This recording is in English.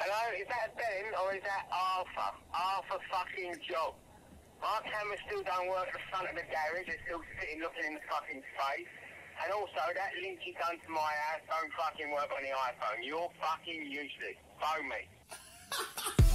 Hello, is that Ben or is that Arthur? Arthur fucking Job. My camera still don't work at the front of the garage, it's still sitting looking in the fucking space. And also, that link you done to my house don't fucking work on the iPhone. You're fucking useless. Phone me.